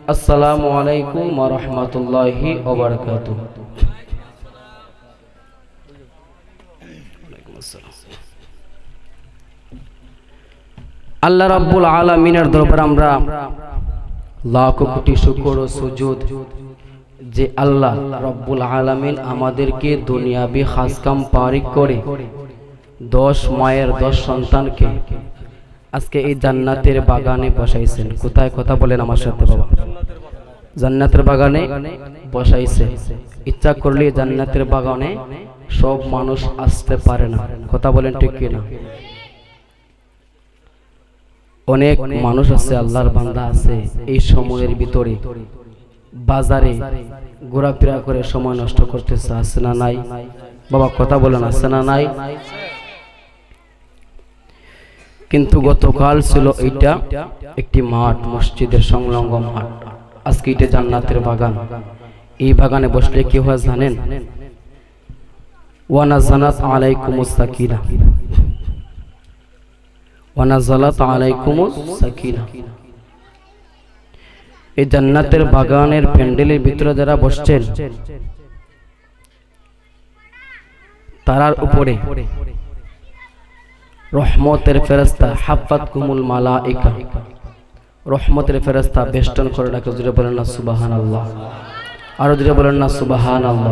আসসালামু আলাইকুম ওয়া রাহমাতুল্লাহি ওয়া বারাকাতুহু। আল্লাহ রাব্বুল আলামিনের দরবারে আমরা লাখ কোটি শুকর ও সুজুদ যে আল্লাহ রাব্বুল আলামিন আমাদেরকে দুনিয়াবি খাসকাম পারি করে 10 মায়ের 10 সন্তানকে আজকে এই জান্নাতের বাগানে বসাইছেন। কোথায় কথা বলেন আমার সাথে বাবা? জান্নাতের বাগানে বসাইছে। ইচ্ছা করলে জান্নাতের বাগানে সব মানুষ আসতে পারে না। কথা বলেন ঠিক কি না? অনেক মানুষ আছে, আল্লাহর বান্দা আছে এই সময়ের ভিতরে বাজারে ঘোরাফেরা করে সময় নষ্ট করতেছে, আছে না নাই বাবা? কথা বলেন, আছে না নাই? কিন্তু গতকাল ছিল এইটা একটি মাঠ, মসজিদের সংলগ্ন মাঠ। আজকে এটা জান্নাতের বাগান। এই বাগানে বসলে কি হয় জানেন? ওয়া নাযালাত আলাইকুমুস সাকিনা, ওয়া নাযালাত আলাইকুমুস সাকিনা। এই জান্নাতের বাগানের প্যান্ডেলের ভিতরে যারা বসছেন তারার উপরে রহমতের ফেরেশতা হাফাতকুমুল মালাইকা, রহমতের ফেরেশতা বেষ্টন করে রাখে। জোরে বলেন না সুবহানাল্লাহ, আরো জোরে বলেন না সুবহানাল্লাহ।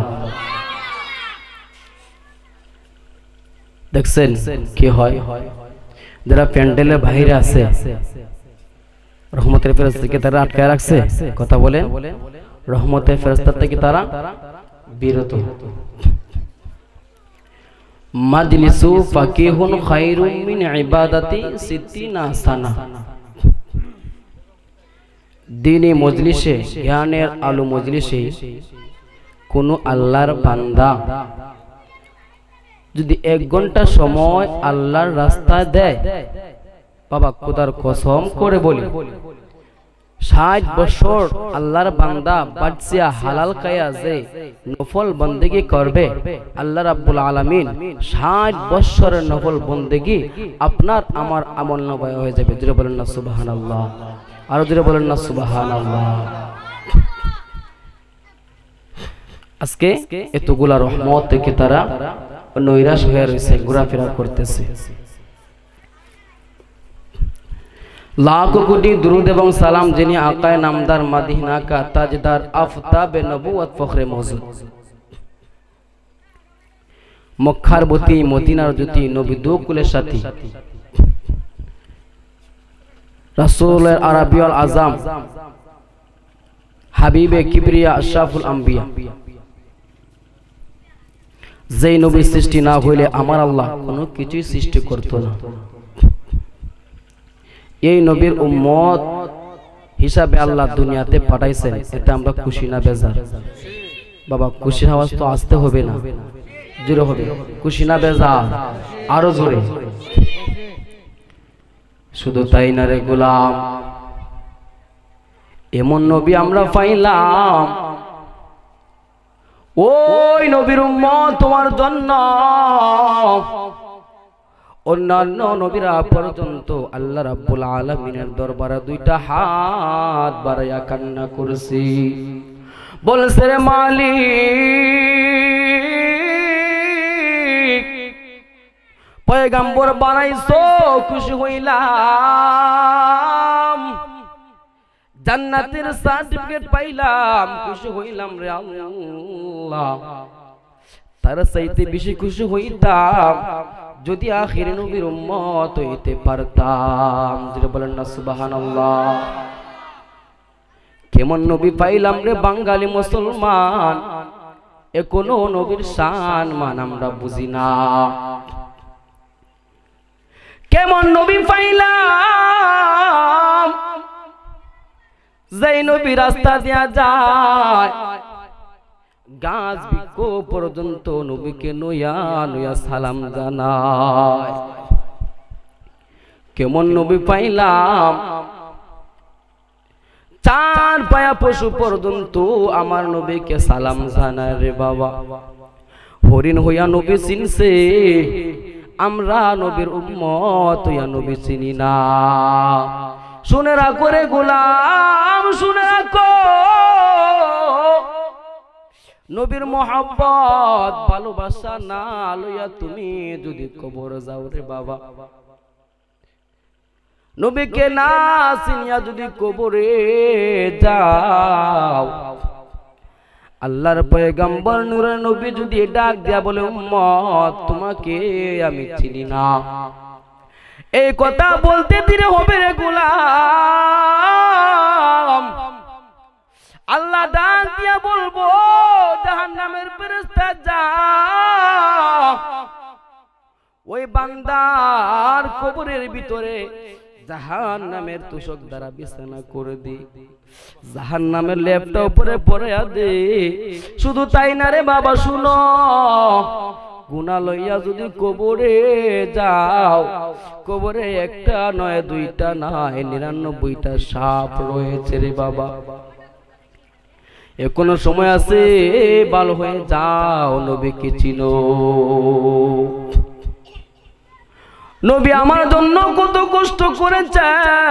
দেখছেন কি হয়? যারা প্যান্ডেলের বাইরে আছে রহমতের ফেরেশতাকে তারা আটকায় রাখছে। কথা বলেন, রহমতের ফেরেশতা থেকে তারা বিরত। মাজলিসু ফাকিহুন খায়রুম মিন ইবাদাতি সিদ্দিনা সানা। দ্বীনি মজলিসে, জ্ঞানের আলো মজলিসে কোন আল্লাহর বান্দা যদি 1 ঘন্টা সময় আল্লাহর রাস্তায় দেয়, বাবা খোদার কসম করে বলি 60 বছর আল্লাহর বান্দা বাদশা হালাল খায়া যে নফল বন্দেগি করবে, আল্লাহ রাব্বুল আলামিন 60 বছরের নফল বন্দেগি আপনার আমার আমলনামায় হয়ে যাবে। জোরে বলেন না সুবহানাল্লাহ, আরো জোরে বলেন না সুবহানাল্লাহ। আজকে এতগুলা রহমত থেকে তারা নৈরাশ হয়ে রয়েছে, ঘোরাফেরা করতেছে। লাখ কোটি দুরুদ এবং সালাম যিনি আকায়ে নামদার মদিনা কা তাজদার আফতাবে নবুয়ত ফখরে মওজুদ, মক্কার বতী মদিনার জ্যোতি নবী দুকুলের সাথী রাসূলের আরবিউল আজম হাবিবে কিবরিয়া আশরাফুল আম্বিয়া, যেই নবী সৃষ্টি না হইলে আমার আল্লাহ কোনো কিছুই সৃষ্টি করত না। এই নবীর উম্মত হিসাবে আল্লাহ দুনিয়াতে পাঠাইছেন, এটা আমরা খুশি না বেজার? বাবা খুশির আওয়াজ তো আসতে হবে না, জোরে হবে। খুশি না বেজার? আরো জোরে। শুধু তাই না রে গোলাম, এমন নবী আমরা পাইলাম, ওই নবীর উম্মত তোমার জন্য অন্যান্য নবীরা পর্যন্ত আল্লাহ রাব্বুল আলামিনের দরবারে 2টা হাত বাড়াইয়া কান্না করছি, বলছে রে মালিক পয়গম্বর বানাইছো খুশি হইলাম, জান্নাতের সার্টিফিকেট পাইলাম খুশি হইলাম রে আল্লাহ। তার চাইতে বেশি খুশি হইতাম যদি আখির নবীর উম্মত হইতে পারতাম। যেটা বলেন না সুবহানাল্লাহ। কেমন নবী পাইলাম রে বাঙালি মুসলমান, এখনো নবীর শান মান আমরা বুঝি না। কেমন নবী পাইলাম যেই নবী রাস্তা দিয়া যায়, গাছ বৃক্ষ পর্যন্ত নবীকে নয়া নয়া সালাম জানায়। কেমন নবী পাইলাম 4 পায়া পশু পর্যন্ত আমার নবীকে সালাম জানায় রে বাবা। হরিণ হইয়া নবী চিনছে, আমরা নবীর উম্মত হইয়া নবী চিনি না। শুনে রাখো রে গোলাম, শুনে রাখো, নবীর মোহাব্বত ভালোবাসা না লইয়া তুমি যদি কবরে যাও রে বাবা, নবীকে না চিনিয়া যদি কবরে যাও, আল্লাহর পয়গম্বর নূরের নবী যদি ডাক দিয়া বলে উম্মত তোমাকে আমি চিনি না, এই কথা বলতে দিলে হবে রে গোলাম। আল্লাহ ডাক দিয়া বলবো জাহান্নামের ফেরেশতা যা ওই বান্দার কবরের ভিতরে জাহান্নামের তোষক দ্বারা বিছানা করে দি, জাহান্নামের লেপটা উপরে পড়াইয়া দে। শুধু তাই না রে বাবা, শুনো, গুনাহ লইয়া যদি কবরে যাও, কবরে একটা নয় দুইটা নয় 99টা সাপ রয়েছে রে বাবা। এখনো সময় আছে, ভালো হয়ে যাও, নবীকে চিনো। নবী আমার জন্য কত কষ্ট করেছে,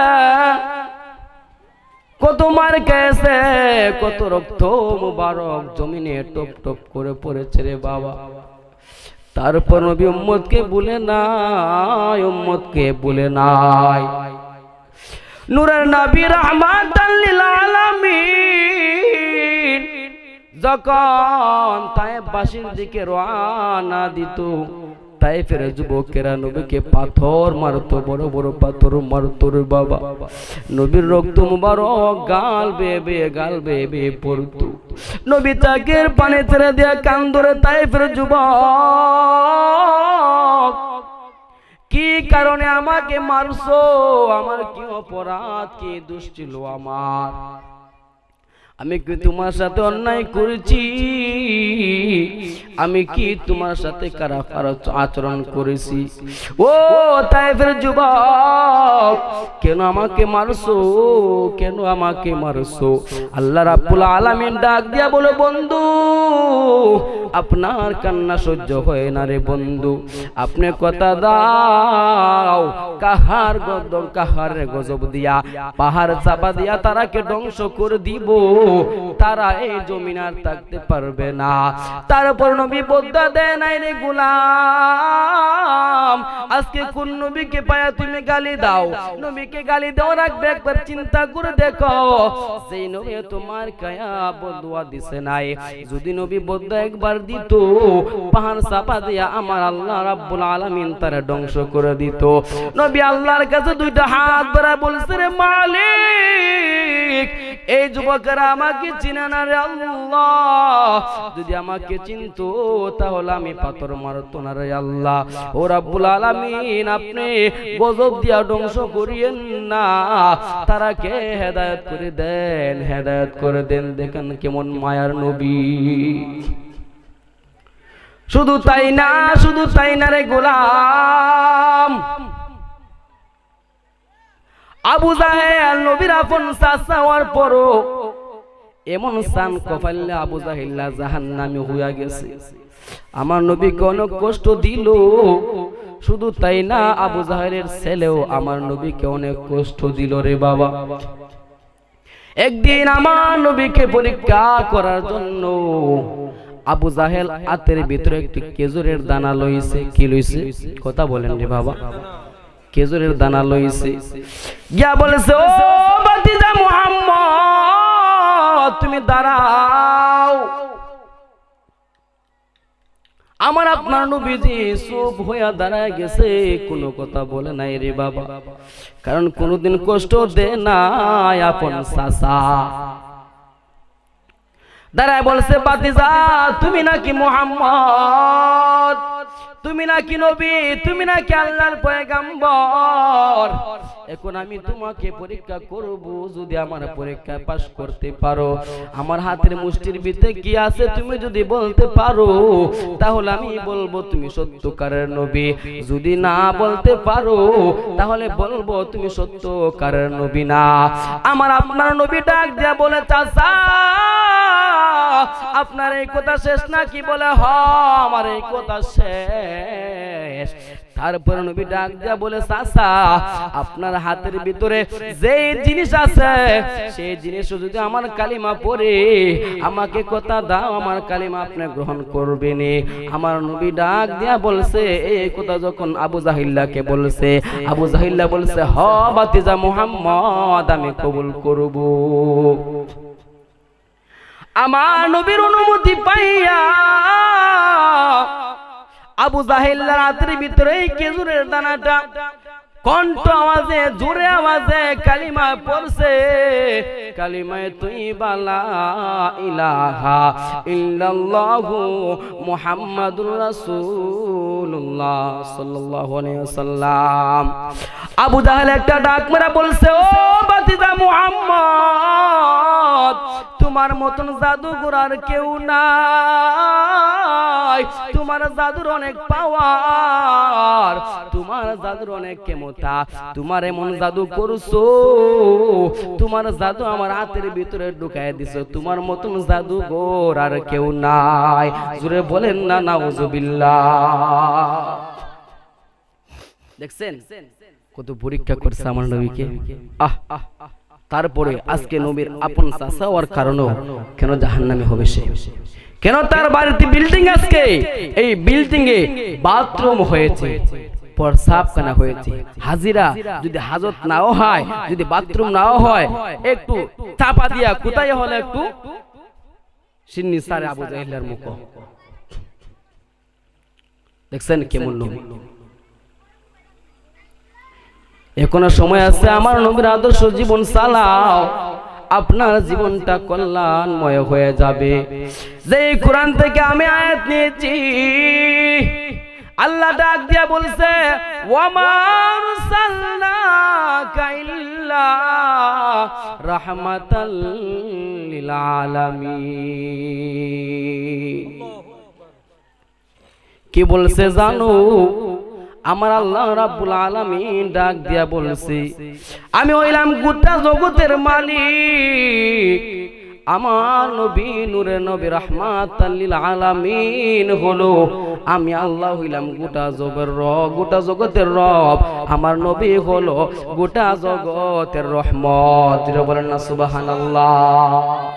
কত মার খেয়েছে, কত রক্ত মুবারক জমিনে টপ টপ করে পড়েছে রে বাবা। তারপর নবী উম্মতকে ভুলে নাই, উম্মতকে ভুলে নাই। নূরের নবী রাহমাতাল লিল আলামিন যখন তায়েফবাসীর দিকে রওনা দিত, তায়েফের যুবকেরা নবীকে পাথর মারতো, বড় বড় পাথর মারতো রে বাবা। নবীর রক্ত মুবারক গাল বেয়ে বেয়ে পড়তো। নবী চোখের পানি ছেড়ে দিয়া কান্দরে তায়েফের যুবক, কি কারণে আমাকে মারছো? আমার কি অপরাধ, কি দোষ ছিল আমার? আমি কি তোমার সাথে অন্যায় করেছি? আমি কি তোমার সাথে খারাপ আচরণ করেছি? ও তায়েফের যুবক, কেন আমাকে মারছো? কেন আমাকে মারছো? আল্লাহ রাব্বুল আলামিন ডাক দিয়া বলে, বন্ধু আপনার কান্না সহ্য হয় না রে বন্ধু, আপনি কথা দাও, কাহারের গজব দিয়া পাহাড় চাপা দিয়া তারাকে ধ্বংস করে দিব, তারা এই জমিন আর থাকতে পারবে না। তারপর নবী বদলা দেয় নাই রে গোলাম। আজকে কোন নবীকে পায়া তুমি গালি দাও? নবীকে গালি দাও রাখবে, একবার চিন্তা করে দেখো, যেই নবী তোমার কায়া বদুয়া দিছে নাই, যদি নবী বদলা একবার দিত, পাহাড় চাপা দিয়া আমার আল্লাহ রাব্বুল আলামিন তারে ধ্বংস করে দিত। নবী আল্লাহর কাছে দুইটা হাত ধরে বলছে, রে মালিক, এই যুবকেরা আমাকে চিনে না রে আল্লাহ, যদি আমাকে চিনতো তাহলে আমি পাথর মারতো না রে আল্লাহ। ও রাব্বুল আলামিন, আপনি গজব দিয়া ধ্বংস করিয়েন না, তারাকে হেদায়েত করে দেন, হেদায়েত করে দেন। দেখেন কেমন মায়ার নবী। শুধু তাই না, শুধু তাই না রে গোলাম, আবু জাহেল নবীর আপন চাচা হওয়ার পরও এমন সান কপালে আবু জাহেল জাহান্নামে হইয়া গেছে। আমার নবীকে অনেক কষ্ট দিল। শুধু তাই না, আবু জাহেলের ছেলেও আমার নবীকে অনেক কষ্ট দিল রে বাবা। একদিন আমার নবীকে পরীক্ষা করার জন্য আবু জাহেল হাতের ভিতরে একটি খেজুরের দানা লইছে। কি লইছে? কথা বলেন রে বাবা। খেজুরের দানা লইছে, গিয়া বলেছে, ও ভাতিজা মুহাম্মদ, তুমি দাঁড়াও। আমার আপনার নবীজি চুপ হইয়া দাঁড়ায় গেছে, কোনো কথা বলে নাই রে বাবা, কারণ কোনদিন কষ্ট দেয় নাই আপন চাচা। দাঁড়ায় বলছে, ভাতিজা তুমি নাকি মুহাম্মদ, তুমি নাকি নবী, তুমি নাকি আল্লাহর পয়গম্বর। এখন আমি তোমাকে পরীক্ষা করব, যদি আমার পরীক্ষায় পাস করতে পারো, আমার হাতের মুষ্টির ভিতরে কি আছে তুমি যদি বলতে পারো, তাহলে আমি বলবো তুমি সত্যকারের নবী। যদি না বলতে পারো, তাহলে বলবো তুমি সত্যকারের নবী না। আমার আপনার নবী ডাক দিয়া বলে, চাচা আপনার এই কথা শেষ নাকি? বলে, হ আমার এই কথা শেষ। তারপর নবী ডাক দিয়া বলে চাচা আপনার হাতের ভিতরে যে জিনিস আছে সেই জিনিস যদি আমার কালিমা পড়ে আমাকে কথা দাও আমার কালিমা আপনি গ্রহণ করবেন। আমার নবী ডাক দিয়া বলছে এই কথা যখন আবু জাহিল্লাকে বলছে আবু জাহিল্লা বলছে হ বাতিজা মুহাম্মদ আমি কবুল করব। আমার নবীর অনুমতি পাইয়া আবু জাহিল্লার হাতের ভিতরে খেজুরের দানাটা কণ্ঠ আওয়াজে জোরে আওয়াজে কালিমা পড়ছে কালিমায়ে তয়্যিবা লা ইলাহা ইল্লাল্লাহু মুহাম্মাদুর রাসূলুল্লাহ সাল্লাল্লাহু আলাইহি ওয়াসাল্লাম। আবু জাহেল একটা ডাক মেরে বলছে ও বাতিজা মুহাম্মদ তোমার মতন জাদুকর আর কেউ নাই, তোমার জাদুর অনেক পাওয়ার, তোমার জাদুর অনেক ক্ষমতা, তোমার এমন জাদু করছো তোমার জাদু আমার হাতের ভিতরে ঢুকায় দিছো, তোমার মতন জাদুকর আর কেউ নাই। জোরে বলেন না নাউজুবিল্লাহ। দেখছেন কত পরীক্ষা করছে আমার নবীকে। তারপরে আজকে নবীর আপন চাচা হওয়ার কারণেও কেন জাহান্নামে হবে সে? কেন তার বাড়িতে বিল্ডিং আজকে এই বিল্ডিং এ বাথরুম হয়েছে, প্রস্রাবখানা হয়েছে, হাজিরা যদি হাজত নাও হয়, যদি বাথরুম নাও হয়, একটু চাপা দিয়া কোথায় হলে একটু সিন্নি সারে আবু জাহেলের মুখ। দেখছেন কেমন নবী। এখনো সময় আছে, আমার নবীর আদর্শ জীবন চালাও, আপনার জীবনটা কল্যাণময় হয়ে যাবে। যে কোরআন থেকে আমি আয়াত নিয়েছি, আল্লাহ ডাক দিয়া বলছে ওয়ামা আরসালনাকা ইল্লা রাহমাতাল লিল আলামিন। কি বলছে জানো? আমার আল্লাহ রাব্বুল আলামিন ডাক দিয়া বলছে আমি হইলাম গোটা জগতের মালিক, আমার নবী নূরে নবী রাহমাতাল লিল আলামিন হলো আমি আল্লাহ হইলাম গোটা জগতের রব, গোটা জগতের রব, আমার নবী হলো গোটা জগতের রহমত। বলেন না সুবহানাল্লাহ।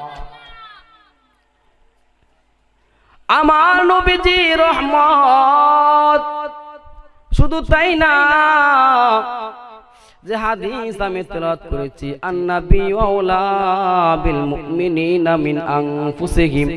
আমার নবীজি রহমত। শুধু তাই না, যে হাদিস আমি তেলাওয়াত করেছি আন-নাবী আওলা বিল মুমিনিনা মিন আনফুসিহিম,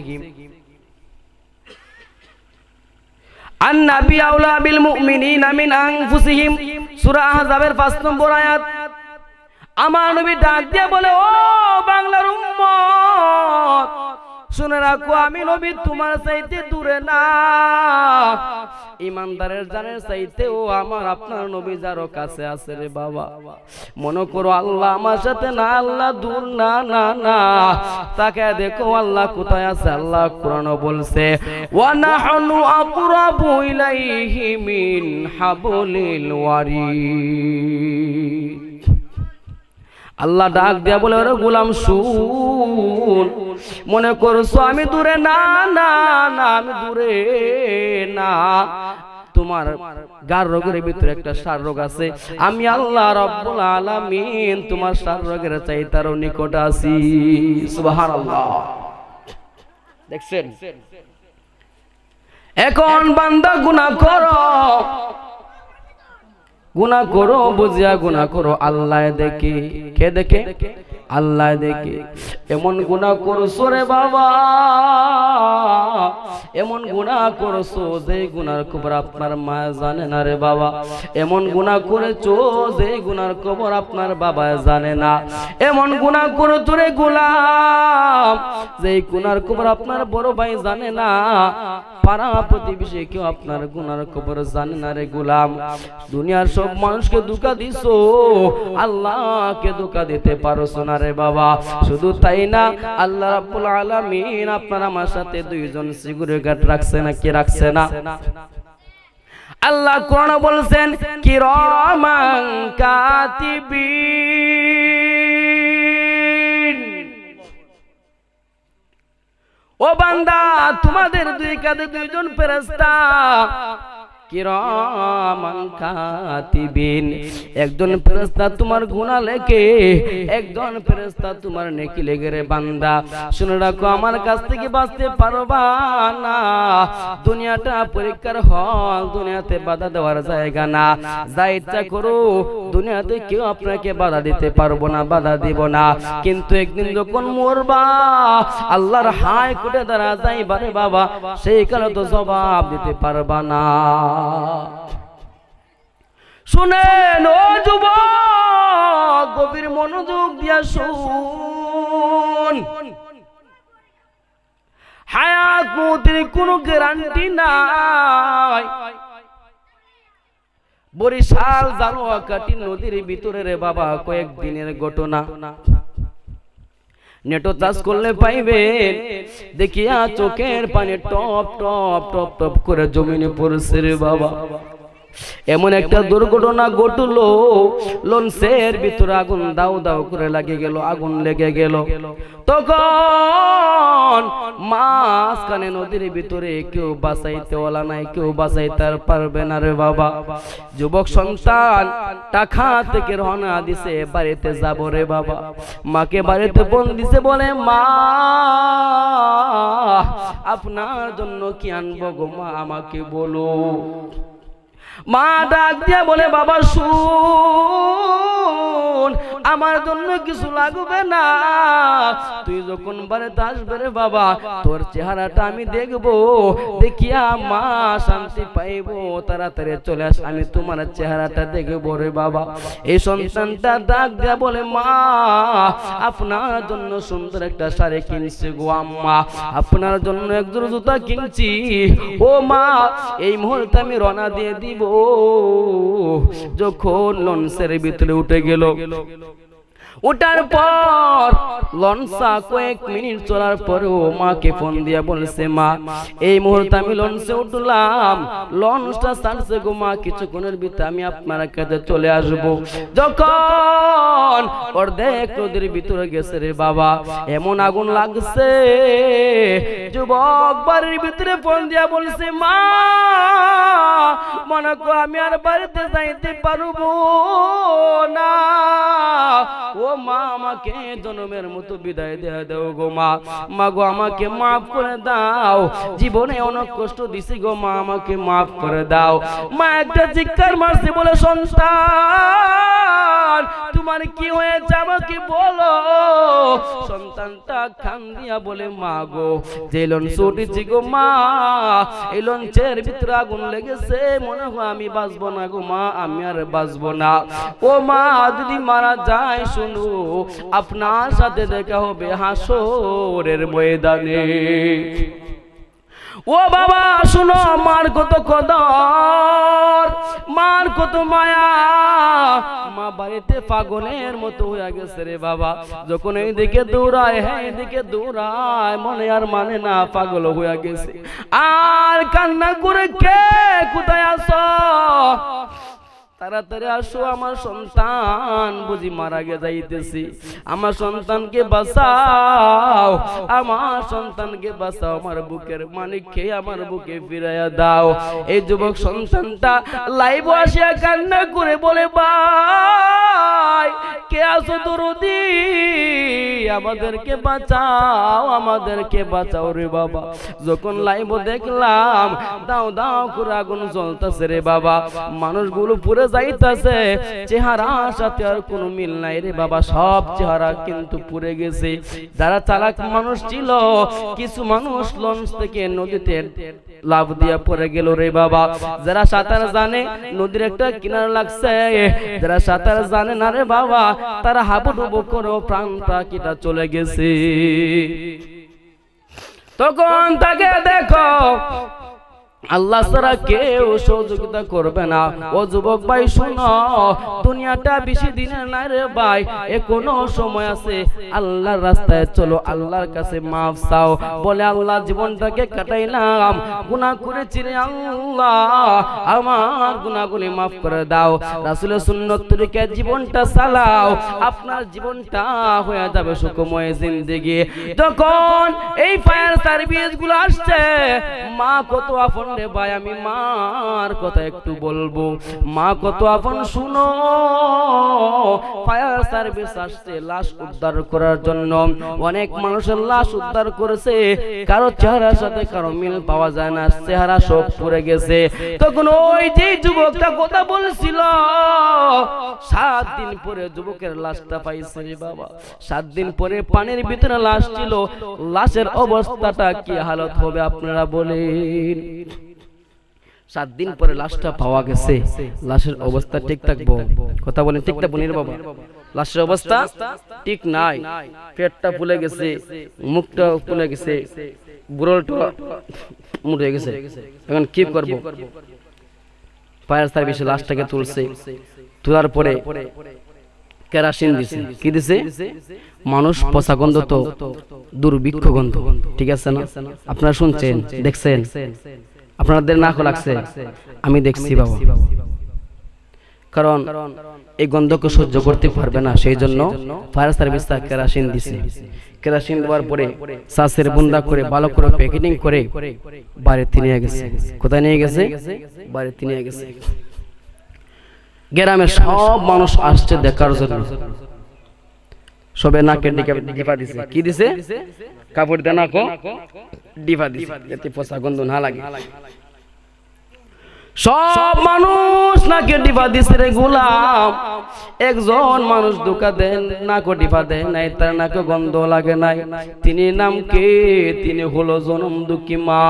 আন-নাবী আওলা বিল মুমিনিনা মিন আনফুসিহিম, সূরা আহজাবের 5 নম্বর আয়াত। আমার নবী ডাক দিয়ে বলে ও বাংলার উম্মত শুনে রাখো, আমি নবী তোমার চাইতে দূরে না, ইমানদারের জানের চাইতেও আমার আপনার নবী যারও কাছে আছে রে বাবা। মনে করো আল্লাহ আমার সাথে না, আল্লাহ দূর না, না না, তাকে দেখো আল্লাহ কোথায় আছে। আল্লাহ কোরআনে বলছে ওয়া নাহনু আকরাবু ইলাইহি মিন হাবলিল ওয়ারিদ। আল্লাহ ডাক দিয়া বলে ওরে গোলাম শুন, মনে করছো আমি দূরে না, না না আমি দূরে না, তোমার গার রোগের ভিতরে একটা সার রোগ আছে, আমি আল্লাহ রাব্বুল আলামিন তোমার সার রোগের চাইতে আরো নিকট আছি। সুবহানাল্লাহ। দেখছেন এখন বান্দা গুনাহ করো, গুনাহ করো বুঝিয়া গুনাহ করো, আল্লাহ দেখে। কে দেখে? আল্লাহ দেখে। এমন গুনাহ করছো রে বাবা, এমন গুনাহ করছো যে গুনার খবর আপনার মা জানে না রে বাবা, এমন গুনাহ করেছো যে গুনার খবর আপনার বাবা জানে না, এমন গুনাহ করছো রে গোলাম যে গুনার খবর আপনার বড় ভাই জানে না, পাড়া প্রতিবেশী কেউ আপনার গুনার খবর জানে না রে গোলাম। দুনিয়ার সব মানুষকে ধোঁকা দিছো, আল্লাহকে ধোঁকা দিতে পারছো না রে বাবা। শুধু তাই না, আল্লাহ রাব্বুল আলামিন আপনার আমার সাথে দুইজন সিকিউরিটি গার্ড রাখছে না, কি রাখছে না? আল্লাহ কোরআনে বলছেন কিরামান কাতিবিন। ও বান্দা তোমাদের দুই কাঁধে দুইজন ফেরেশতা, কিরামান কাতিবিন, একজন ফেরেশতা তোমার গুনাহ লেখে, একজন ফেরেশতা তোমার নেকি লেখে। রে বান্দা শুনে রাখো, আমার কাছ থেকে বাঁচতে পারবা না। দুনিয়াটা পরীক্ষার হল, দুনিয়াতে বাধা দেওয়ার জায়গা না। যা ইচ্ছা করো, দুনিয়াতে কেউ আপনাকে বাধা দিতে পারবো না, বাধা দিব না। কিন্তু একদিন যখন মরবা, আল্লাহর হাই কোটে দ্বারা যাইবা রে বাবা, সেই কালে তো জবাব দিতে পারবা না। শুনেন ও যুবক, গভীর মনোযোগ দিয়া শুন। হায়াত মৌতের কোনো গ্যারান্টি নাই। বরিশাল জানুয়াকাটি নদীর ভিতরে রে বাবা কয়েকদিনের ঘটনা, নেটো চাষ করলে পাইবেন। দেখিয়া চোখের পানি টপ টপ টপ টপ করে জমিনে পড়ছে রে বাবা। এমন একটা দুর্ঘটনা ঘটলো, লঞ্চের ভিতরে আগুন দাউ দাউ করে লাগে গেল, আগুন লেগে গেল। তখন মাঝখানে নদীর ভিতরে কেউ বাঁচাইতে ওলা নাই, কেউ বাঁচাইতে পারবে না রে বাবা। যুবক সন্তান টাকা থেকে রওনা দিছে, বাড়িতে যাব রে বাবা। মাকে বাড়িতে ফোন দিছে, বলে মা আপনার জন্য কি আনবো গো মা, আমাকে বলো। মা ডাক দিয়া বলে, বাবা শুন, আমার জন্য কিছু লাগবে না। তুই যখন বাড়িতে আসবে রে বাবা, তোর চেহারাটা আমি দেখবো, দেখিয়া মা শান্তি পাইবো। তাড়াতাড়ি চলে আস, আমি তোমার চেহারাটা দেখবো রে বাবা। এই সন্তানটা ডাক দিয়া বলে, মা আপনার জন্য সুন্দর একটা শাড়ি কিনছি গো আম্মা, আপনার জন্য একজোড়া জুতা কিনছি। ও মা, এই মুহূর্তে আমি রওনা দিয়ে দিব। যখন লঞ্চের ভিতরে উঠে গেল, ওটার পর লঞ্চা কয়েক মিনিট চলার পরেও মাকে ফোন দিয়া বলছে, মা এই মুহূর্তে আমি লঞ্চে উঠলাম, লঞ্চটা ছাড়ছে গো মা, কিছুক্ষণের ভিতরে আমি আপনার কাছে চলে আসবো। যখন অর্ধেক নদীর ভিতরে গেছে রে বাবা, এমন আগুন লাগছে, যুবক বাড়ির ভিতরে ফোন দিয়া বলছে, মা মনে করো আমি আর বাড়িতে যাইতে পারবো না। ও মা, আমাকে জনমের মতো বিদায় দেয়া দাও গো মা। মা গো, আমাকে মাফ করে দাও, জীবনে অনেক কষ্ট দিছি গো মা, আমাকে মাফ করে দাও। মা একটা চিৎকার মারছে, বলে সন্তান তোমার কি হয়েছে আমাকে বলো। সন্তানটা কান দিয়া বলে, মা গো যে লঞ্চ উঠেছি গো মা, এই লঞ্চের ভিতরে আগুন লেগেছে, মনে হয় আমি বাঁচবো না গো মা, আমি আর বাঁচবো না। ও মা, যদি মারা যায় শুনো, আপনার সাথে দেখা হবে হাসরের ময়দানে। ও বাবা শুনো, মার কত কদর, মার কত মায়া। মা বাড়িতে পাগলের মতো হয়ে গেছে রে বাবা। যখন এইদিকে দৌড়ায়, হ্যাঁ এইদিকে দৌড়ায়, মনে আর মানে না, পাগল হয়ে গেছে। আর কান্না করে, কে কোথায় আসো, তাড়াতাড়ি আসো, আমার সন্তান বুঝি মারা গে যাইতেছি, আমার সন্তানকে বাঁচাও, আমার সন্তানকে বাঁচাও, আমার বুকের মানিককে আমার বুকে ফিরাইয়া দাও। এই যুবক সন্তানটা লাইভ আসিয়া কান্না করে বলে, ভাই কে আসো দরদি, আমাদেরকে বাঁচাও, আমাদেরকে বাঁচাও রে বাবা। যখন লাইভ দেখলাম, দাও দাও করে আগুন জ্বলতেছে রে বাবা, মানুষগুলো পুরো যাইতাছে, চেহারার সাথে আর কোনো মিল নাই রে বাবা, সব চেহারা কিন্তু পুড়ে গেছে। যারা চালাক মানুষ ছিল, কিছু মানুষ লঞ্চ থেকে নদীতে লাফ দিয়া পড়ে গেল রে বাবা। যারা সাঁতার জানে, নদীর একটা কিনার লাগছে, যারা সাঁতার জানে না রে বাবা, তারা হাবুডুবু করে প্রাণ পাখিটা চলে গেছে। তখন তাকে দেখো, আল্লাহ ছাড়া কেউ সহযোগিতা করবে না। ও যুবক ভাই শুনো, দুনিয়াটা বেশি দিনের না রে ভাই, এখনো সময় আছে, আল্লাহর রাস্তায় চলো, আল্লাহর কাছে মাফ চাও। বলে, আল্লাহ জীবনটাকে কাটাইলাম, গুনাহ করেছি রে আল্লাহ, আমার গুনাহগুলি মাফ করে দাও। রাসূলের সুন্নাত তরিকায় জীবনটা চালাও, আপনার জীবনটা হয়ে যাবে সুখময় জিন্দেগি। যখন এই ফায়ার সার্ভিস গুলো আসছে, মা কত আপন রে ভাই, আমি মার কথা একটু বলবো। মা কত আপন শুনো। ফায়ার সার্ভিস আসছে লাশ উদ্ধার করার জন্য। অনেক মানুষের লাশ উদ্ধার করেছে, কারো চেহারার সাথে কারো মিল পাওয়া যায় না, চেহারা সব পুড়ে গেছে। তখন ওই যে যুবকটা কথা বলছিল, 7 দিন পরে যুবকের লাশটা পাইছে রে বাবা। 7 দিন পরে পানির ভিতরে লাশ ছিল। লাশের অবস্থাটা কি হালত হবে আপনারা বলেন? 7 দিন পরে লাশটা পাওয়া গেছে, লাশের অবস্থা ঠিক থাকবো? কথা বলেন, ঠিক থাকবো নি বাবা? লাশের অবস্থা ঠিক নাই, পেটটা ফুলে গেছে, মুখটা ফুলে গেছে, বুড়োটা মুড়ে গেছে। এখন কি করব? ফায়ার সার্ভিসে লাশটাকে তুলছে, তোলার পরে কেরাসিন দিছে। কি দিছে? মানুষ পচা গন্ধ তো দুর্ভিক্ষ গন্ধ, ঠিক আছে না? আপনারা শুনছেন, দেখছেন? আপনাদের নাক লাগছে, আমি দেখছি বাবা। কারণ এই গন্ধকে সহ্য করতে পারবে না, সেই জন্য ফায়ার সার্ভিস কেরাসিন দিছে। কেরাসিন দেওয়ার পরে শ্বাসের বুন্দা করে ভালো করে প্যাকেটিং করে বাড়িতে নিয়ে গেছে। কোথায় নিয়ে গেছে? বাড়িতে নিয়ে গেছে। গ্রামের সব মানুষ আসছে দেখার জন্য। সবে নাকে ডিপা দিছে। কি দিছে? কাপড় দিয়ে নাকো ডিপা দিছে, যাতে পচা গন্ধ না লাগে। সব মানুষ নাকে ডিপা দিছে রে গোলাম। একজন মানুষ ধোকা দেন, নাকো ডিপা দেন নাই, তার নাকে গন্ধ লাগে নাই। তিনি নাম কে? তিনি হলো জনম দুঃখী মা।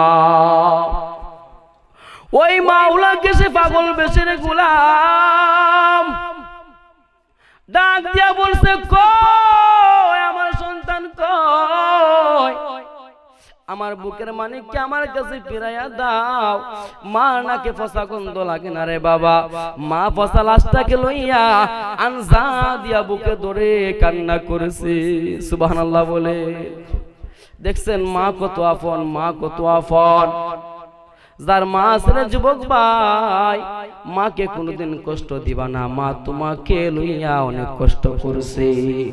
ওই মাওলা কেসে পাগল বেশে রে গোলাম। ডাক দিয়া বলছে, কই আমার সন্তান, কই আমার বুকের মানিককে আমার কাছে ফিরাইয়া দাও। মা নাকে ফসা গন্ধ লাগে না রে বাবা। মা ফসা লাশটাকে লইয়া আনজা দিয়া বুকে ধরে কান্না করেছে। সুবহানাল্লাহ বলে। দেখছেন মা কত আপন, মা কত আপন। যার মা আছে যুবক ভাই, মাকে কোনোদিন কষ্ট দিবা না। মা তোমাকে লইয়া অনেক কষ্ট করছে,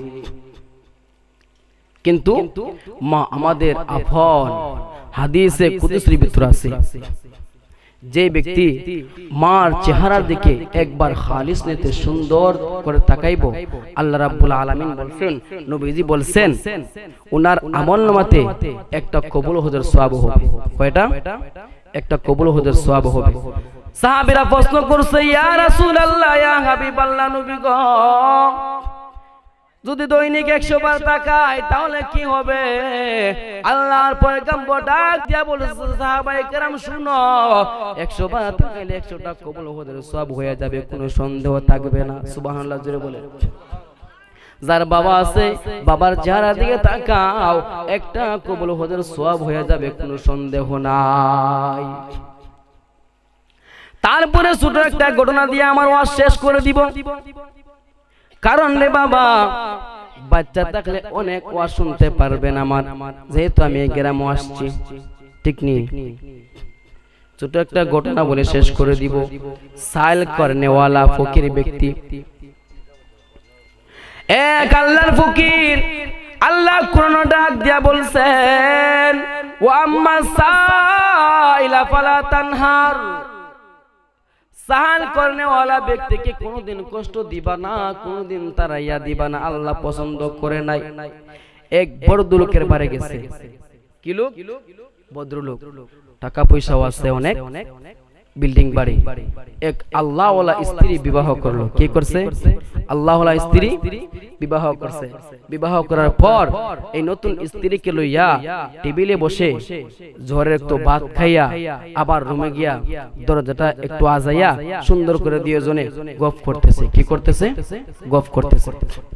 কিন্তু মা আমাদের আপন। হাদিসে কুদসির ভিতর আছে, যে ব্যক্তি মার চেহারার দিকে একবার খালিস নিতে সুন্দর করে তাকাইব, আল্লাহ রাব্বুল আলামিন বলছেন, নবীজি বলছেন, ওনার আমলনামাতে একটা কবুল হজের সওয়াব হবে। কয়টা? একটা কবুল হজের সওয়াব হবে। সাহাবীরা প্রশ্ন করছে, ইয়া রাসূলুল্লাহ, ইয়া হাবিবাল্লাহ, নবী গো, যদি দৈনিক 100 বার তাকাই তাহলে কি হবে? আল্লাহর পয়গম্বর ডাক দিয়া বলেছে, সাহাবায়ে কেরাম শুনো, 100 বার তাকাইলে 100টা কবুল হজের সওয়াব হয়ে যাবে, কোনো সন্দেহ থাকবে না। সুবহানাল্লাহ জোরে বলে। যার বাবা আছে, বাবার চেহারা দিকে তাকাও, একটা কবুল হজের সওয়াব হয়ে যাবে, কোনো সন্দেহ নাই। তারপরে ছোট একটা ঘটনা দিয়ে আমার ওয়াজ শেষ করে দিব। কারণ রে বাবা, বাচ্চা থাকলে অনেক ওয়াজ শুনতে পারবেন আমার, যেহেতু আমি এই গ্রামে আসছি, ঠিক নেই? ছোট একটা ঘটনা বলে শেষ করে দিব। সাইল করনেওয়ালা ফকির ব্যক্তি, এক আল্লাহর ফকির, আল্লাহ কোরআন ডাক দিয়া বলছেন, ওয়া আম্মা সাইলা ফালা তানহার। সাহাল করনেওয়ালা ব্যক্তিকে কোনোদিন কষ্ট দিবা না, কোনোদিন তারাইয়া দিবা না, আল্লাহ পছন্দ করে নাই। এক ভদ্রলোকের বাড়ি গেছে। কি লোক? ভদ্রলোক, টাকা পয়সাও আছে অনেক, বিল্ডিং বাড়ি। এক আল্লাহওয়ালা স্ত্রী বিবাহ করলো। কি করছে? আল্লাহওয়ালা স্ত্রী বিবাহ করছে। বিবাহ করার পর এই নতুন স্ত্রীকে লইয়া টেবিলে বসে ঝড়ের একটু ভাত খাইয়া আবার রুমে গিয়া দরজাটা একটু আজাইয়া সুন্দর করে দিয়ে জনে গপ করতেছে। কি করতেছে? গপ করতেছে।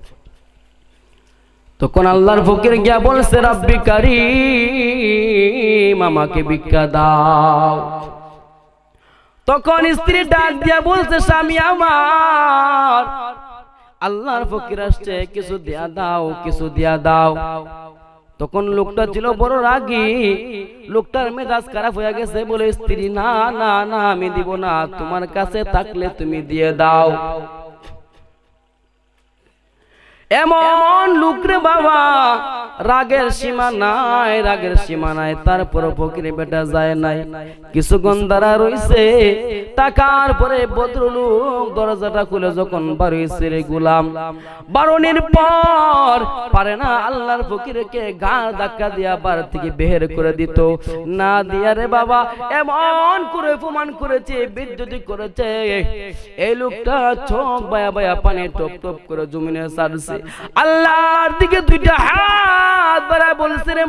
তখন আল্লাহর ফকির গিয়া বলছে, রাব্বি কারীম, আমাকে ভিক্ষা দাও। তখন স্ত্রী ডাক দিয়া বলছে, স্বামী আমার, আল্লাহর ফকির আসছে, কিছু দিয়া দাও, কিছু দিয়া দাও। তখন লোকটা ছিল বড় রাগী, লোকটার মেজাজ খারাপ হয়ে গেছে, বলে, স্ত্রী না না না, আমি দিব না, তোমার কাছে থাকলে তুমি দিয়ে দাও। এমন লোক রে বাবা, রাগের সীমা নাই, রাগের সীমা নাই, তারপর ফকির বেটা যায় নাই। কিছুক্ষণ দ্বারা রইছে, টাকার পরে ভদ্রলোক দরজাটা খুলে যখন বার হইছে রে গোলাম, বারণের পর পারে না আল্লাহর ফকিরকে গাল ধাক্কা দিয়া বার থেকে বের করে দিত না দিয়া রে বাবা এমন করে অপমান করেছে, বিদ্যুৎ করেছে। এই লোকটা চোখ বায়া বায়া পানি টপ টপ করে জমিনে ছাড়ছে। আল্লাহর দিকে দুইটা হাত বাড়ায় বলছে, রে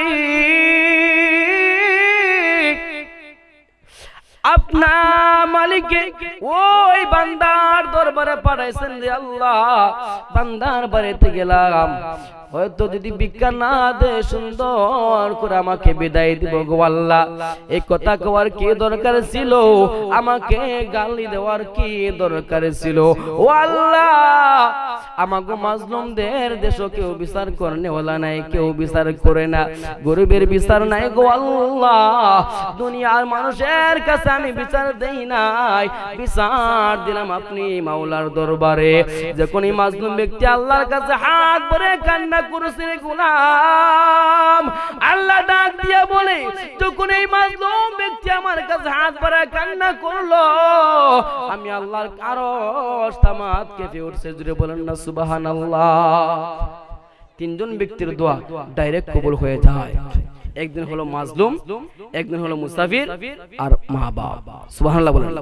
মালিক, আপনার মালিককে ওই বান্দার দরবারে পাঠাইছেন রে আল্লাহ। বান্দার বাড়িতে গেলাম, হয়তো যদি ভিক্ষা না দে সুন্দর করে আমাকে বিদায় দিব গো আল্লাহ। এই কথা কওয়ার কি দরকার ছিল? আমাকে গালি দেওয়ার কি দরকার ছিল? ও আল্লাহ, আমাগো মাজলুমদের দেশে কেউ বিচার করনে ওলা নাই, কেউ বিচার করে না, গরিবের বিচার নাই গো আল্লাহ। দুনিয়ার মানুষের কাছে আমি বিচার দেই নাই, বিচার দিলাম আপনি মাওলার দরবারে। যখন এই মাজলুম ব্যক্তি আল্লাহর কাছে হাত ভরে কান্না করেছে রে গোলাম, আল্লাহ ডাক দিয়া বলে, যখন এই মাজলুম ব্যক্তি আমার কাছে হাত ভরে কান্না করলো, আমি আল্লাহর আরশ তামাত কেঁপে উঠছে। জুড়ে বলেন না সুবহানাল্লাহ। তিনজন ব্যক্তির দোয়া ডাইরেক্ট কবুল হয়ে যায়। একদিন হলো মাজলুম, একদিন হলো মুসাফির, আর মা বাবা। সুবহানাল্লাহ বলেন।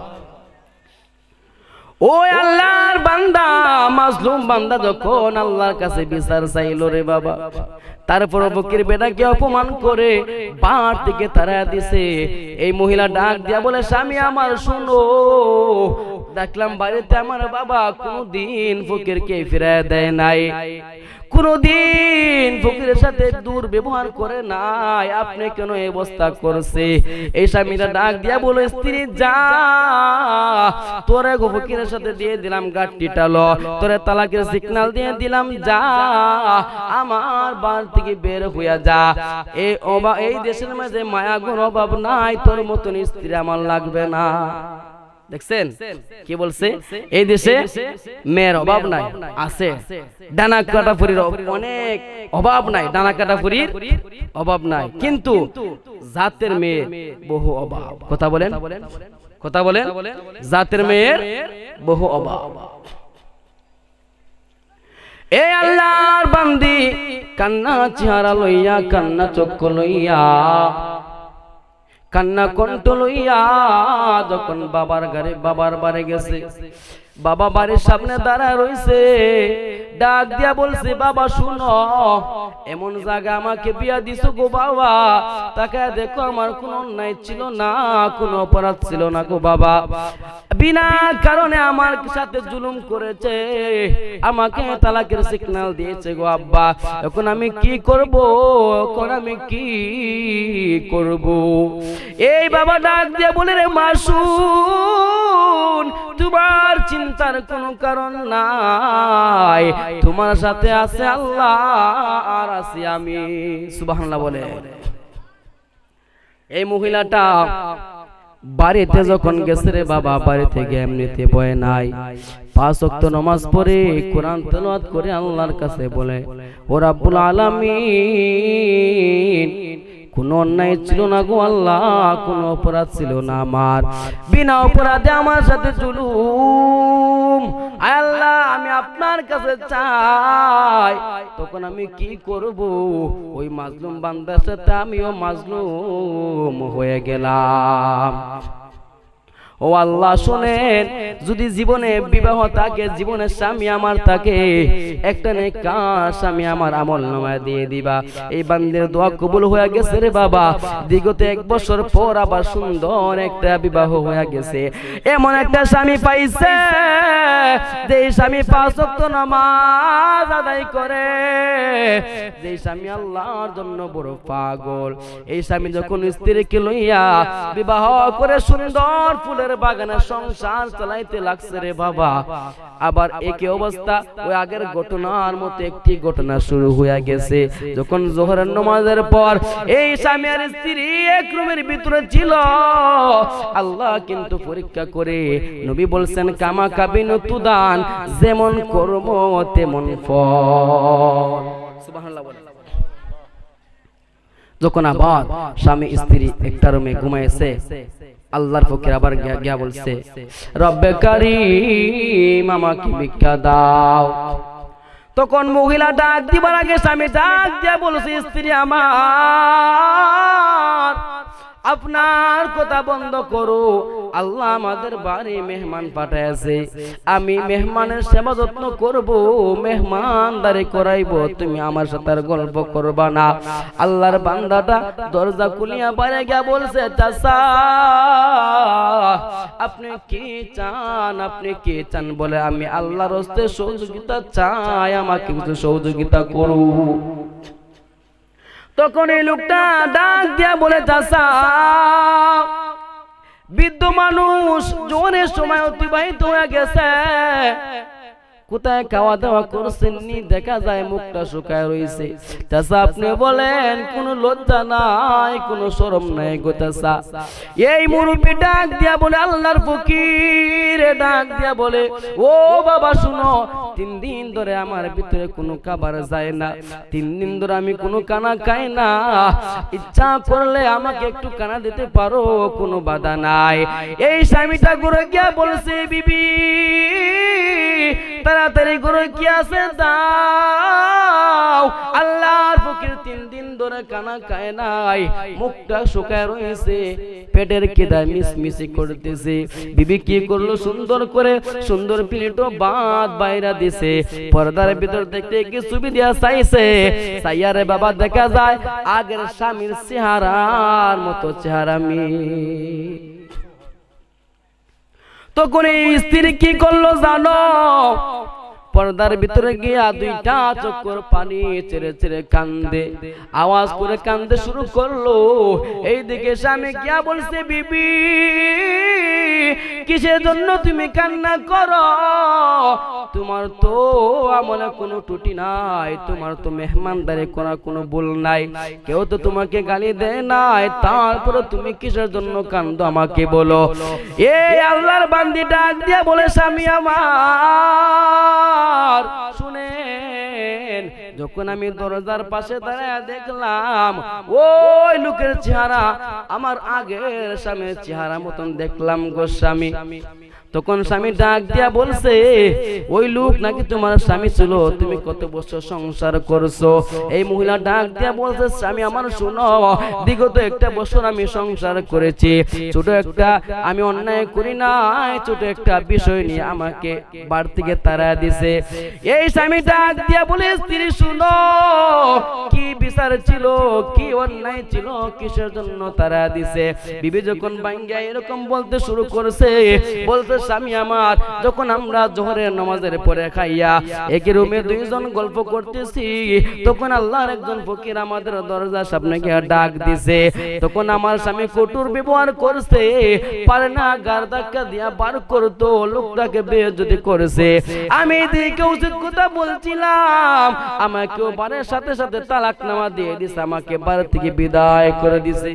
ও আল্লাহর বান্দা, মাজলুম বান্দা যখন আল্লাহর কাছে বিচার চাইলো রে বাবা, তারপর ফকির বেটাকে অপমান করে বার থেকে তারা দিছে। এই মহিলা ডাক দিয়া বলে, স্বামী আমার শুনো, দেখলাম বাড়িতে আমার বাবা কোনদিন ফকিরকে ফিরায় দেয় নাই, কোনদিন ফকিরের সাথে দুর্ব্যবহার করে নাই, আপনি কেন এই অবস্থা করছে? এই স্বামীরা ডাক দিয়া বলে, স্ত্রী যা, তোরে গো ফকিরের সাথে দিয়ে দিলাম গাড়িটা ল, তোরে তালাকের সিগন্যাল দিয়ে দিলাম, যা আমার বাড়ি থেকে বের হইয়া যা। এই দেশের মাঝে মায়া গুণ অভাব নাই, তোর মতন স্ত্রী আমার লাগবে না। দেখছেন কি বলছে? এই দেশে মেয়ের অভাব নাই, আছে ডানা কাটাফুরির অনেক অভাব নাই, ডানা কাটাফুরির অভাব নাই, কিন্তু জাতের মেয়ে বহু অভাব। কথা বলেন, কথা বলেন, জাতের মেয়ের বহু অভাব। এই আল্লাহর বান্দি কান্না চেহারা লইয়া, কান্না চক্ষু লইয়া, কান্না কণ্ঠ লইয়া যখন বাবার বাড়ি গেছে, বাবা বাড়ির সামনে দাঁড়ায় রইছে, ডাক দিয়া বলছে, বাবা শুনো, এমন জায়গা আমাকে বিয়া দিছো গো বাবা, তাকে দেখো আমার কোনো অন্যায় ছিল না, কোনো অপরাধ ছিল না গো বাবা, বিনা কারণে আমার সাথে জুলুম করেছে, আমাকে তালাকের সিগন্যাল দিয়েছে গো আব্বা, এখন আমি কি করব? এখন আমি কি করব? এই বাবা ডাক দিয়া বলে, রে মাসুম, তোমার চিন্তার কোনো কারণ নাই, তোমার সাথে আছে আল্লাহ আর আছি আমি। সুবহানাল্লাহ বলে। এই মহিলাটা বাড়িতে যখন গেছে রে বাবা, বাড়ি থেকে এমনিতে বয় নাই, 5 ওয়াক্ত নামাজ পড়ে কোরআন তেলাওয়াত করে আল্লাহর কাছে বলে, ও রাব্বুল আলামিন, কোন অন্যায় ছিল না গো আল্লাহ, কোন অপরাধ ছিল না আমার, বিনা অপরাধে আমার সাথে জুলুম, আল্লাহ আমি আপনার কাছে চাই, তখন আমি কি করব? ওই মাজলুম বান্দার সাথে আমিও মাজলুম হয়ে গেলাম। ও আল্লাহ শুনেন, যদি জীবনে বিবাহ থাকে, জীবনের স্বামী আমার থাকে, একটা নেককার স্বামী আমার আমলনামায় দিয়ে দিবা। এই বান্দের দোয়া কবুল হয়ে গেছে রে বাবা, বিগত 1 বছর পর আবার সুন্দর একটা বিবাহ হয়ে গেছে। এমন একটা স্বামী পাইছে, যে স্বামী 5 ওয়াক্ত নামাজ আদায় করে, যে স্বামী আল্লাহর জন্য বড় পাগল। এই স্বামী যখন স্ত্রীকে লইয়া বিবাহ করে সুন্দর ফুলে ফুলের বাগানে সংসার চালাইতে লাগছে রে বাবা। আবার একই অবস্থা ওই আগের ঘটনার মতো একটি ঘটনা শুরু হয়ে গেছে। যখন জোহরের নামাজের পর এই স্বামী আর স্ত্রী এক রুমের ভিতরে ছিল, আল্লাহ কিন্তু পরীক্ষা করে নবী বলছেন কামা কাবিনু তুদান, যেমন কর্ম তেমন ফল। সুবহানাল্লাহ বলেন। যখন আবার স্বামী স্ত্রী একটা রুমে ঘুমাইছে, আল্লাহর ফকির আবার গিয়া বলছে রব্বে কারীম আমাকে ভিক্ষা দাও। তখন মহিলা ডাক দিবার আগে স্বামী ডাক দিয়া বলছে স্ত্রী আমার, আপনার কথা বন্ধ করো, আল্লাহ আমাদের বাড়ি মেহমান পাঠাইছে, আমি মেহমানের সেবা যত্ন করব, মেহমানদারি করাইব, তুমি আমার সাথে আর গল্প করবা না। আল্লাহর বান্দাটা দরজা খুলিয়া বাইরে গিয়া বলছে চাচা আপনি কি চান, আপনি কি চান বলে আমি আল্লাহর হস্তে সহযোগিতা চাই, আমাকে কিছু সহযোগিতা করো। তখন এই লোকটা ডাক দিয়া বলে চাচা বৃদ্ধ মানুষ জোনের সময় অতিবাহিত হয়ে গেছে, কোথায় খাওয়া দাওয়া করছেননি, দেখা যায় মুখটা শুকায় রয়েছে। চাচা আপনি বলেন কোনো লজ্জা নাই, কোনো শরম নাই গো চাচা। এই মুরব্বি ডাক দিয়া বলে আল্লাহর ফকির ডাক দিয়া বলে ও বাবা শুনো, 3 দিন ধরে আমার ভিতরে কোনো খাবার যায় না, 3 দিন ধরে আমি কোনো কানা খাই না, ইচ্ছা করলে আমাকে একটু কানা দিতে পারো, কোনো বাধা নাই। এই স্বামীটা ঘুরে গিয়া বলছে বিবি তাড়াতাড়ি করে কি আছে দাও। আল্লাহর ফকির 3 দিন ধরে কানা খায় নাই, মুখটা শুকায় রয়েছে, পেটের খিদায় মিসমিসি করতেছে। বিবি কি করলো, সুন্দর করে সুন্দর প্লেটও ভাত বাইরা দিছে, পর্দার ভিতর দেখতে কি ছবি দিয়া চাইছে, চাইয়ারে বাবা দেখা যায় আগের স্বামীর চেহারার মতো চেহারা তখন এই স্ত্রী কি করলো জানো, পর্দার ভিতরে গিয়া 2টা চক্কর পানি ছেড়ে ছেড়ে কান্দে, আওয়াজ করে কান্দে শুরু করলো। এইদিকে স্বামী গিয়া বলছে বিবি কিসের জন্য তুমি কান্না করো, তোমার তো আমলে কোনো ত্রুটি নাই, তোমার তো মেহমানদারি করা কোনো ভুল নাই, কেউ তো তোমাকে গালি দেয় নাই, তারপরে তুমি কিসের জন্য কান্দো আমাকে বলো। এই আল্লাহর বান্দি ডাক দিয়া বলে স্বামী আমার শুনেন, যখন আমি দরজার পাশে দাঁড়ায় দেখলাম ওই লোকের চেহারা আমার আগের স্বামীর চেহারা মতন দেখলাম গো স্বামী। তখন স্বামী ডাক দিয়া বলছে ওই লোক নাকি তোমার স্বামী ছিল, তুমি কত বছর সংসার করছো। এই মহিলা ডাক দিয়া বলছে স্বামী আমার শুনো, বিগত 1 বছর আমি সংসার করেছি, ছোট একটা আমি অন্যায় করি নাই, ছোট একটা বিষয় নিয়ে আমাকে বাড়ি থেকে তাড়া দিছে। এই স্বামী ডাক দিয়া বলে স্ত্রী শুনো, কি বিচার ছিল, কি অন্যায় ছিল, কিসের জন্য তাড়া দিছে। বিবি যখন ভাঙ্গা এরকম বলতে শুরু করছে, বলতে স্বামী আমার যখন আমরা জোহরের নামাজের পরে খাইয়া একই রুমে 2 জন গল্প করতেছি, তখন আল্লাহর একজন ফকির আমাদের দরজার সামনে গিয়ে ডাক দিছে। তখন আমার স্বামী কটুর ব্যবহার করছে, পারে না গার ধাক্কা দিয়া বার করতো, লোকটাকে বেইজ্জতি করেছে। আমি এদিকে উচিত কথা বলছিলাম, আমাকেও বারের সাথে সাথে তালাকনামা দিয়ে দিছে, আমাকে বাড়ি থেকে বিদায় করে দিছে।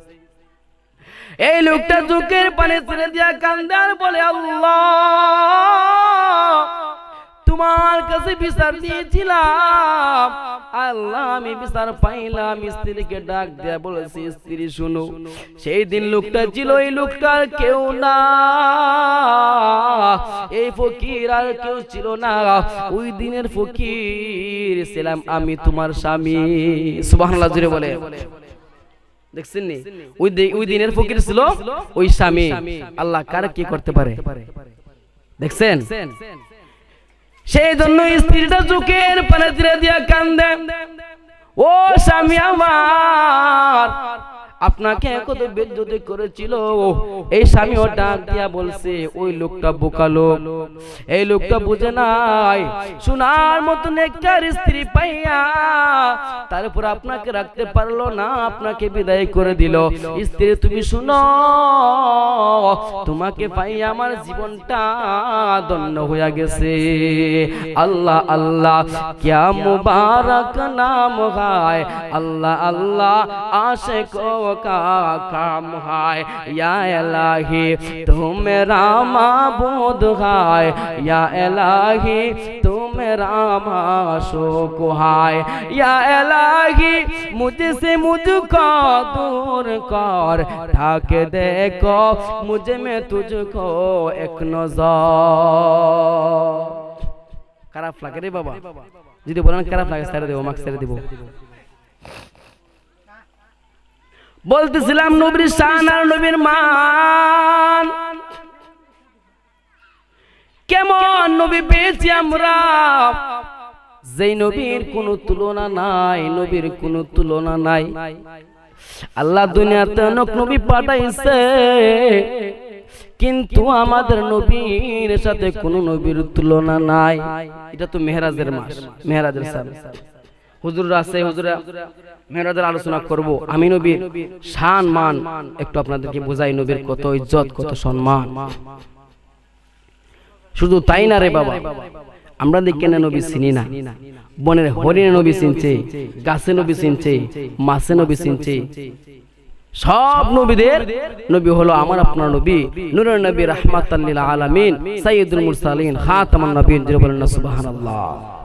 এই লোকটা চোখের পানি ছেড়ে দিয়া কান্দে আর বলে আল্লাহ তোমার কাছে বিচার দিয়েছিলাম, আল্লাহ আমি বিচার পাইলাম। স্ত্রীকে ডাক দিয়া বলেছি স্ত্রী শুনো, সেই দিন লোকটা ছিল, এই লোকটার কেউ না, এই ফকির আর কেউ ছিল না, ওই দিনের ফকির ছিলাম আমি তোমার স্বামী। সুবহানাল্লাহ জোরে বলে দেখছেন নি, ওই দিনের ফকির ছিল ওই স্বামী। আল্লাহ কার কি করতে পারে দেখছেন। সেই জন্য স্ত্রীটা চোখের পানি ছেড়ে দিয়া কান্দে, ও স্বামী আমার আপনাকে কত বেজ্জতি করেছিল। এই স্বামীও ডাক দিয়া বলছে ওই লোকটা বোকা লোক, এই লোকটা বুঝে নাই সোনার মতন একটা স্ত্রী পাইয়া তারপর আপনাকে রাখতে পারলো না, আপনাকে বিদায় করে দিল। স্ত্রী তুমি শুনো, তোমাকে পাইয়া আমার জীবনটা ধন্য হয়ে গেছে। আল্লাহ আল্লাহ क्या मुबारक नाम है, अल्लाह अल्लाह आशिकों का काम है। या इलाही तू मेरा माबूद है, या इलाही तू मेरा माशूक है। या इलाही मुझसे मुझको दूर कर, ढाक देखो मुझे में तुझको एक नजर। খারাপ লাগে রে বাবা, যদি বলেন খারাপ লাগে ছেড়ে দেবো, মাকে ছেড়ে দেবো। বলতেছিলাম নবীর শান আর নবীর মান, কেমন নবী পেয়েছি আমরা, যেই নবীর কোনো তুলনা নাই, নবীর কোনো তুলনা নাই। আল্লাহ দুনিয়াতে অনেক নবী পাঠাইছে, কিন্তু আমাদের নবীর সাথে কোন নবীর তুলনা নাই। এটা তো মেহরাজের মাস, মেহরাজের সাল। হুজুররা আছে, হুজুরা মেহরাজের আলোচনা করব। আমি নবীর শান মান একটু আপনাদেরকে বোঝাই, নবীর কত ইজ্জত, কত সম্মান। শুধু তাই না রে বাবা, আমরা দেখি না নবী চিনি না। বনের হরিণে নবী চিনছে, গাছে নবী চিনছে, মাছে নবী চিনছে। সব নবীদের নবী হলো আমার আপনার নবী, নূরের নবী, রাহমাতাল লিল আলামিন, সাইয়্যিদুল মুরসালিন, খাতামুন নবিয়্যিন। বলেন না সুবহানাল্লাহ।